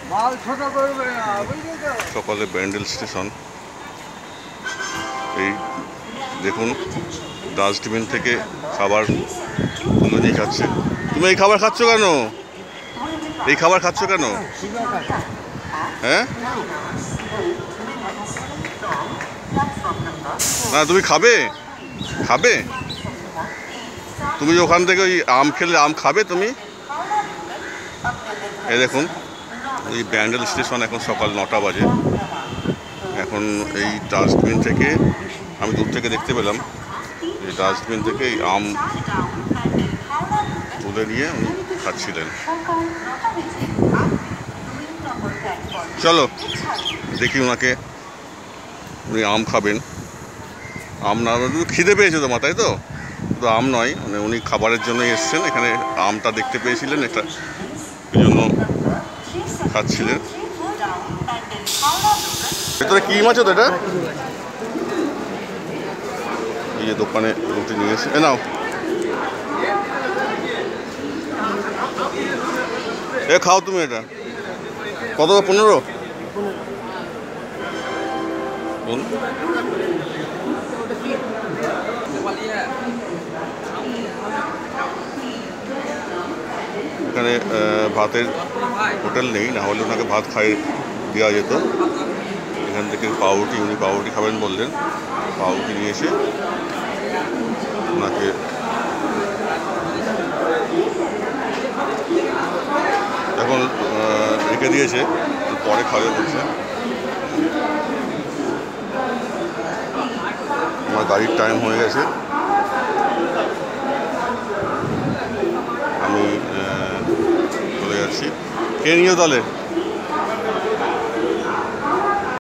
সকালে ব্যান্ডেল স্টেশন। এই দেখুন ডাস্টবিন থেকে খাবার তুলে নিয়ে খাচ্ছে। তুমি এই খাবার খাচ্ছ কেন? এই খাবার খাচ্ছ কেন? হ্যাঁ, না তুমি খাবে? খাবে তুমি ওখান থেকে ওই আম খেলে আম খাবে তুমি? এই দেখুন এই ব্যান্ডেল স্টেশন, এখন সকাল 9টা বাজে। এখন এই ডাস্টবিন থেকে আমি দূর থেকে দেখতে পেলাম, এই ডাস্টবিন থেকে এই আম তুলে নিয়ে উনি খাচ্ছিলেন। চলো দেখি ওনাকে, উনি আম খাবেন। আম না, খিদে পেয়েছে তোমার, তাই তো? শুধু আম নয়, মানে উনি খাবারের জন্য এসছেন এখানে, আমটা দেখতে পেয়েছিলেন, এটা এই জন্য খাচ্ছিলেন। ভেতরে ক্রিম আছে তো? এটা এই যে দোকানে রুটি নিয়ে এসে নাও। এ খাও তুমি। এটা কত? 15। এখানে ভাতের হোটেল নেই, না হলে ওনাকে ভাত খাইয়ে দেওয়া যেত। এখান থেকে পাউরুটি, উনি পাউরুটি খাবেন বললেন, পাউরুটি নিয়ে এসে ওনাকে এখন রেখে দিয়েছে, পরে খাবে বলছে। আমার গাড়ির টাইম হয়ে গেছে, আমি চলে যাচ্ছি। কে নিও তাহলে?